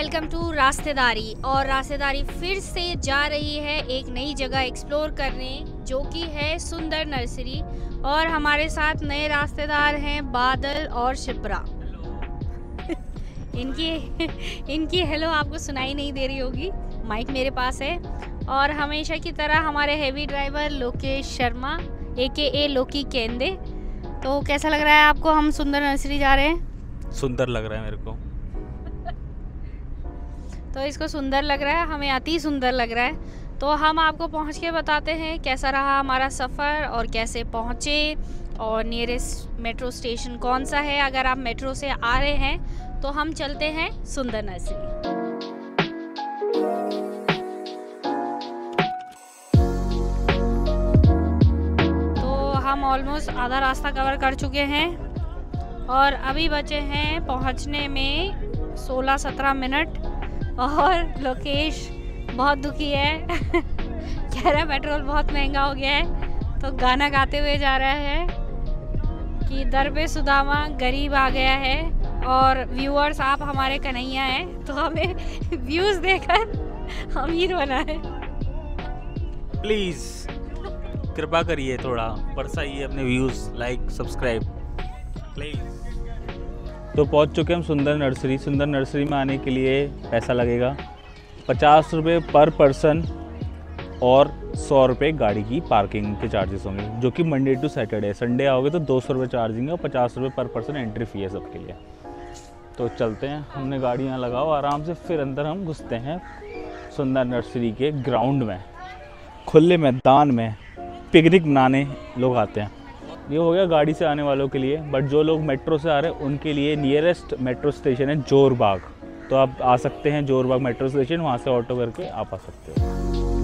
Welcome to रास्तेदारी। और रास्तेदारी फिर से जा रही है एक नई जगह एक्सप्लोर करने, जो कि है सुंदर नर्सरी। और हमारे साथ नए रास्तेदार हैं बादल और शिप्रा। इनकी हेलो आपको सुनाई नहीं दे रही होगी, माइक मेरे पास है। और हमेशा की तरह हमारे heavy driver Lokesh Sharma AKA Loki केंदे। तो कैसा लग रहा है आपको, हम सुंदर नर्सरी जा रहे हैं? सुंदर लग रहा है मेरे को। तो इसको सुंदर लग रहा है, हमें अति सुंदर लग रहा है। तो हम आपको पहुंच के बताते हैं कैसा रहा हमारा सफ़र और कैसे पहुंचे और नियरेस्ट मेट्रो स्टेशन कौन सा है। अगर आप मेट्रो से आ रहे हैं तो हम चलते हैं सुंदर नर्सरी। तो हम ऑलमोस्ट आधा रास्ता कवर कर चुके हैं और अभी बचे हैं पहुंचने में 16-17 मिनट। और लोकेश बहुत दुखी है कह रहा है पेट्रोल बहुत महंगा हो गया है। तो गाना गाते हुए जा रहा है कि दर पे सुदामा गरीब आ गया है। और व्यूअर्स आप हमारे कन्हैया हैं, तो हमें व्यूज़ देकर अमीर बना है। प्लीज़ कृपा करिए, थोड़ा बरसाइए अपने व्यूज़, लाइक सब्सक्राइब प्लीज़। तो पहुंच चुके हम सुंदर नर्सरी। सुंदर नर्सरी में आने के लिए पैसा लगेगा 50 रुपये पर पर्सन और 100 रुपये गाड़ी की पार्किंग के चार्जेस होंगे, जो कि मंडे टू सैटरडे। संडे आओगे तो 200 रुपये चार्जिंग है और 50 रुपये पर पर्सन एंट्री फी है सबके लिए। तो चलते हैं, हमने गाड़ी यहाँ लगाओ आराम से, फिर अंदर हम घुसते हैं सुंदर नर्सरी के ग्राउंड में। खुले मैदान में पिकनिक मनाने लोग आते हैं। ये हो गया गाड़ी से आने वालों के लिए, बट जो लोग मेट्रो से आ रहे हैं उनके लिए नियरेस्ट मेट्रो स्टेशन है जोरबाग। तो आप आ सकते हैं जोरबाग मेट्रो स्टेशन, वहाँ से ऑटो करके आप आ सकते हो।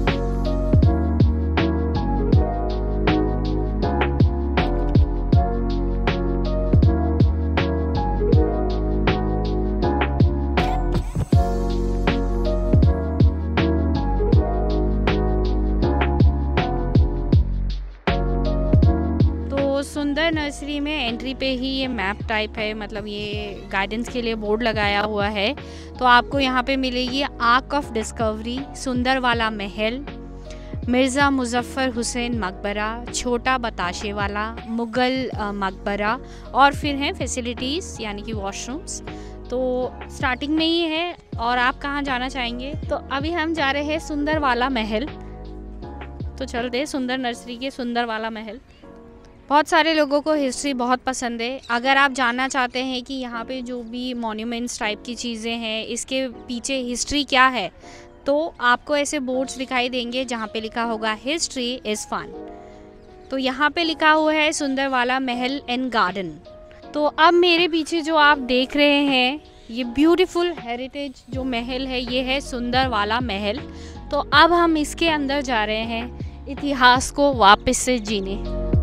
सुंदर नर्सरी में एंट्री पे ही ये मैप टाइप है, मतलब ये गाइडेंस के लिए बोर्ड लगाया हुआ है। तो आपको यहाँ पे मिलेगी आर्क ऑफ डिस्कवरी, सुंदर वाला महल, मिर्ज़ा मुजफ्फर हुसैन मकबरा, छोटा बताशे वाला, मुग़ल मकबरा, और फिर हैं फैसिलिटीज़ यानी कि वॉशरूम्स। तो स्टार्टिंग में ही है। और आप कहाँ जाना चाहेंगे? तो अभी हम जा रहे हैं सुंदर वाला महल। तो चलते हैं सुंदर नर्सरी के सुंदर वाला महल। बहुत सारे लोगों को हिस्ट्री बहुत पसंद है। अगर आप जानना चाहते हैं कि यहाँ पे जो भी मॉन्यूमेंट्स टाइप की चीज़ें हैं, इसके पीछे हिस्ट्री क्या है, तो आपको ऐसे बोर्ड्स दिखाई देंगे जहाँ पे लिखा होगा हिस्ट्री इज़ फन। तो यहाँ पे लिखा हुआ है सुंदर वाला महल एंड गार्डन। तो अब मेरे पीछे जो आप देख रहे हैं ये ब्यूटीफुल हेरिटेज जो महल है, ये है सुंदर वाला महल। तो अब हम इसके अंदर जा रहे हैं इतिहास को वापस से जीने।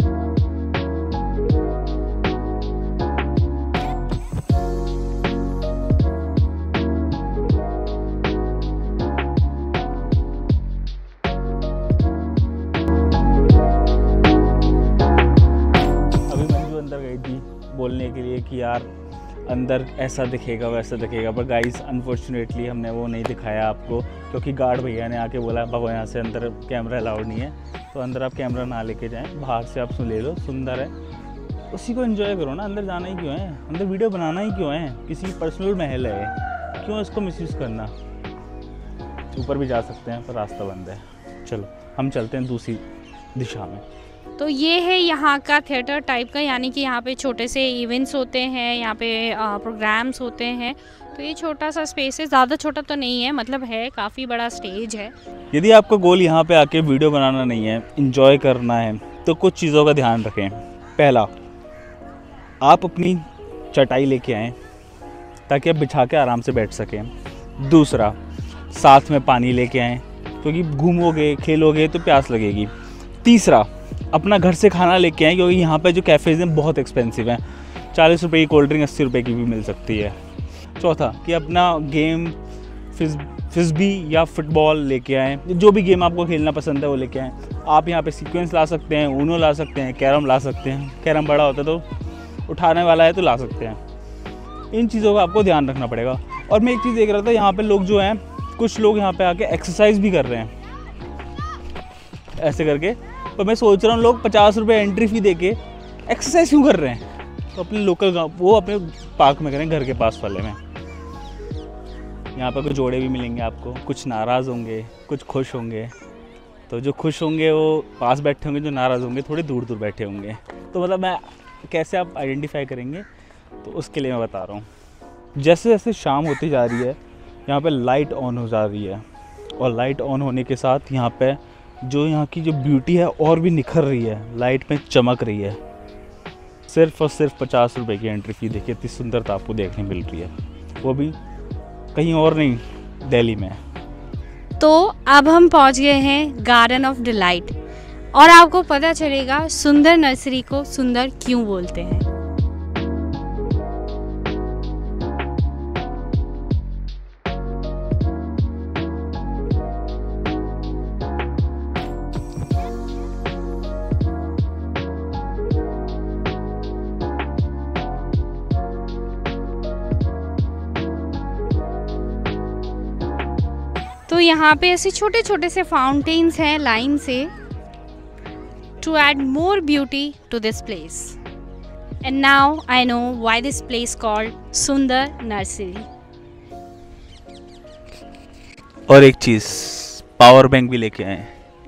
बोलने के लिए कि यार अंदर ऐसा दिखेगा वैसा दिखेगा, पर गाइस अनफॉर्चुनेटली हमने वो नहीं दिखाया आपको, क्योंकि गार्ड भैया ने आके बोला बाबा यहाँ से अंदर कैमरा अलाउड नहीं है। तो अंदर आप कैमरा ना लेके जाएं, बाहर से आप सुन ले लो, सुंदर है, उसी को एंजॉय करो ना। अंदर जाना ही क्यों है, अंदर वीडियो बनाना ही क्यों है? किसी पर्सनल महल है, क्यों इसको मिसयूज़ करना। ऊपर भी जा सकते हैं पर रास्ता बंद है। चलो हम चलते हैं दूसरी दिशा में। तो ये है यहाँ का थिएटर टाइप का, यानी कि यहाँ पे छोटे से इवेंट्स होते हैं, यहाँ पे प्रोग्राम्स होते हैं। तो ये छोटा सा स्पेस है, ज़्यादा छोटा तो नहीं है, मतलब है काफ़ी बड़ा स्टेज है। यदि आपका गोल यहाँ पे आके वीडियो बनाना नहीं है, इंजॉय करना है, तो कुछ चीज़ों का ध्यान रखें। पहला, आप अपनी चटाई लेके आएँ ताकि आप बिछा के आराम से बैठ सकें। दूसरा, साथ में पानी लेके आएँ, क्योंकि घूमोगे खेलोगे तो प्यास लगेगी। तीसरा, अपना घर से खाना लेके आएँ, क्योंकि यहाँ पे जो कैफ़ेज़ हैं बहुत एक्सपेंसिव हैं। 40 रुपये की कोल्ड ड्रिंक 80 रुपये की भी मिल सकती है। चौथा, कि अपना गेम फिस्बी या फुटबॉल लेके आएँ, जो भी गेम आपको खेलना पसंद है वो लेके आएँ। आप यहाँ पे सीक्वेंस ला सकते हैं, ऊनो ला सकते हैं, कैरम ला सकते हैं। कैरम बड़ा होता है तो उठाने वाला है तो ला सकते हैं। इन चीज़ों का आपको ध्यान रखना पड़ेगा। और मैं एक चीज़ देख रहा था, यहाँ पे लोग जो हैं, कुछ लोग यहाँ पे आके एक्सरसाइज भी कर रहे हैं ऐसे करके। तो मैं सोच रहा हूँ लोग 50 रुपये एंट्री फ़ी दे के एक्सरसाइज क्यों कर रहे हैं? तो अपने लोकल गाँव, वो अपने पार्क में करें, घर के पास वाले में। यहाँ पर कुछ जोड़े भी मिलेंगे आपको, कुछ नाराज़ होंगे, कुछ खुश होंगे। तो जो खुश होंगे वो पास बैठे होंगे, जो नाराज़ होंगे थोड़ी दूर दूर बैठे होंगे। तो मतलब मैं कैसे आप आइडेंटिफाई करेंगे, तो उसके लिए मैं बता रहा हूँ। जैसे जैसे शाम होती जा रही है, यहाँ पे लाइट ऑन हो जा रही है, और लाइट ऑन होने के साथ यहाँ पे जो यहाँ की जो ब्यूटी है और भी निखर रही है, लाइट में चमक रही है। सिर्फ़ और सिर्फ 50 रुपये की एंट्री फ़ी। देखिए इतनी सुंदरता आपको देखने मिल रही है, वो भी कहीं और नहीं, दिल्ली में। तो अब हम पहुंच गए हैं गार्डन ऑफ डिलाइट, और आपको पता चलेगा सुंदर नर्सरी को सुंदर क्यों बोलते हैं। तो यहाँ पे ऐसे छोटे छोटे से फाउंटेन्स हैं लाइन से, to add more beauty to this place. And now I know why this place called Sunder nursery. और एक चीज़, पावर बैंक भी लेके आए,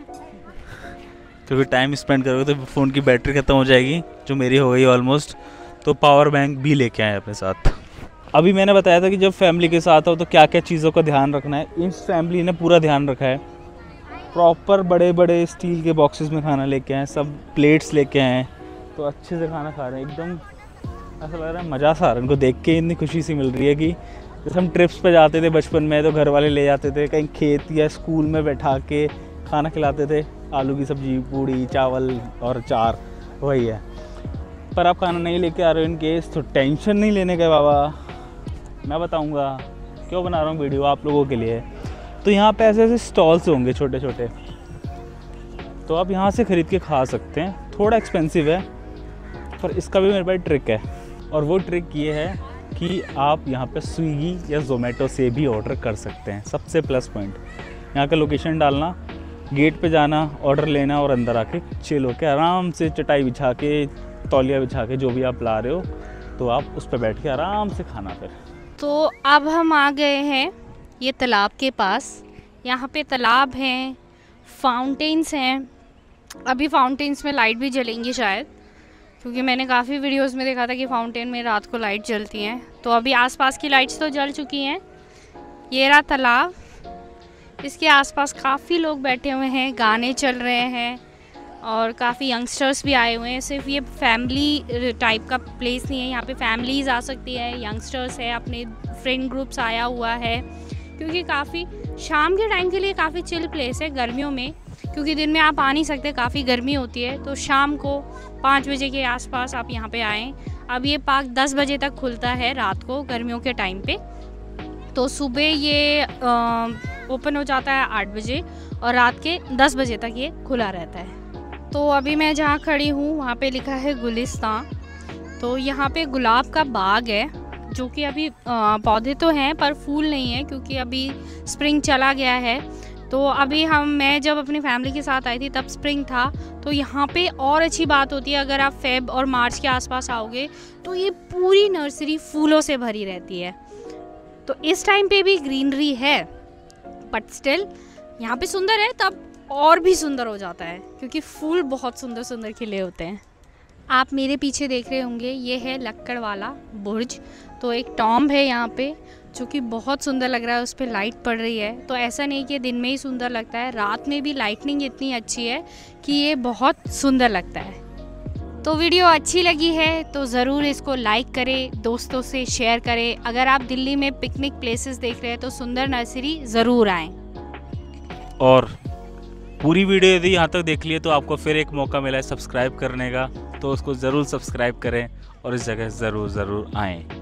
क्योंकि टाइम स्पेंड करोगे तो फ़ोन की बैटरी ख़त्म हो जाएगी, जो मेरी हो गई ऑलमोस्ट। तो पावर बैंक भी लेके आए अपने साथ। अभी मैंने बताया था कि जब फैमिली के साथ हो तो क्या क्या चीज़ों का ध्यान रखना है। इस फैमिली ने पूरा ध्यान रखा है। प्रॉपर बड़े बड़े स्टील के बॉक्सेस में खाना लेके आए, सब प्लेट्स लेके आए, तो अच्छे से खाना खा रहे हैं। एकदम ऐसा लग रहा है, मज़ा सा आ रहा है उनको देख के। इतनी खुशी सी मिल रही है कि जैसे हम ट्रिप्स पे जाते थे बचपन में, तो घर वाले ले जाते थे कहीं खेत या स्कूल में बैठा के खाना खिलाते थे, आलू की सब्ज़ी, पूड़ी, चावल और अचार, वही है। पर आप खाना नहीं लेके आ रहे हो इन केस, तो टेंशन नहीं लेने का बाबा, मैं बताऊंगा क्यों बना रहा हूँ वीडियो आप लोगों के लिए। तो यहाँ पे ऐसे ऐसे स्टॉल्स होंगे छोटे छोटे, तो आप यहाँ से ख़रीद के खा सकते हैं। थोड़ा एक्सपेंसिव है, पर इसका भी मेरे पास ट्रिक है, और वो ट्रिक ये है कि आप यहाँ पे स्विगी या जोमेटो से भी ऑर्डर कर सकते हैं। सबसे प्लस पॉइंट यहाँ का लोकेशन डालना, गेट पे जाना, ऑर्डर लेना, और अंदर आके चिल होके आराम से चटाई बिछा के, तौलिया बिछा के, जो भी आप ला रहे हो, तो आप उस पर बैठ के आराम से खाना। फिर तो अब हम आ गए हैं ये तालाब के पास। यहाँ पे तालाब हैं, फाउंटेन्स हैं। अभी फाउंटेन्स में लाइट भी जलेंगी शायद, क्योंकि मैंने काफ़ी वीडियोस में देखा था कि फाउंटेन में रात को लाइट जलती हैं। तो अभी आसपास की लाइट्स तो जल चुकी हैं। ये रहा तालाब, इसके आसपास काफ़ी लोग बैठे हुए हैं, गाने चल रहे हैं, और काफ़ी यंगस्टर्स भी आए हुए हैं। सिर्फ ये फैमिली टाइप का प्लेस नहीं है, यहाँ पे फैमिलीज़ आ सकती है, यंगस्टर्स है, अपने फ्रेंड ग्रुप्स आया हुआ है, क्योंकि काफ़ी शाम के टाइम के लिए काफ़ी चिल प्लेस है गर्मियों में, क्योंकि दिन में आप आ नहीं सकते, काफ़ी गर्मी होती है। तो शाम को 5 बजे के आसपास आप यहाँ पे आएँ। अब ये पार्क 10 बजे तक खुलता है रात को, गर्मियों के टाइम पे। तो सुबह ये ओपन हो जाता है 8 बजे, और रात के 10 बजे तक ये खुला रहता है। तो अभी मैं जहाँ खड़ी हूँ वहाँ पे लिखा है गुलिस्तान। तो यहाँ पे गुलाब का बाग है, जो कि अभी पौधे तो हैं पर फूल नहीं है, क्योंकि अभी स्प्रिंग चला गया है। तो अभी मैं जब अपनी फैमिली के साथ आई थी तब स्प्रिंग था। तो यहाँ पे और अच्छी बात होती है, अगर आप फेब और मार्च के आसपास आओगे तो ये पूरी नर्सरी फूलों से भरी रहती है। तो इस टाइम पे भी ग्रीनरी है, बट स्टिल यहाँ पे सुंदर है, तब और भी सुंदर हो जाता है, क्योंकि फूल बहुत सुंदर सुंदर खिले होते हैं। आप मेरे पीछे देख रहे होंगे, ये है लक्कड़ वाला बुर्ज। तो एक टॉम्ब है यहाँ पे, जो कि बहुत सुंदर लग रहा है, उस पर लाइट पड़ रही है। तो ऐसा नहीं कि दिन में ही सुंदर लगता है, रात में भी लाइटनिंग इतनी अच्छी है कि ये बहुत सुंदर लगता है। तो वीडियो अच्छी लगी है तो ज़रूर इसको लाइक करें, दोस्तों से शेयर करें। अगर आप दिल्ली में पिकनिक प्लेसेस देख रहे हैं तो सुंदर नर्सरी ज़रूर आएँ। और पूरी वीडियो यदि यहाँ तक देख लिए तो आपको फिर एक मौका मिला है सब्सक्राइब करने का, तो उसको ज़रूर सब्सक्राइब करें और इस जगह ज़रूर आएँ।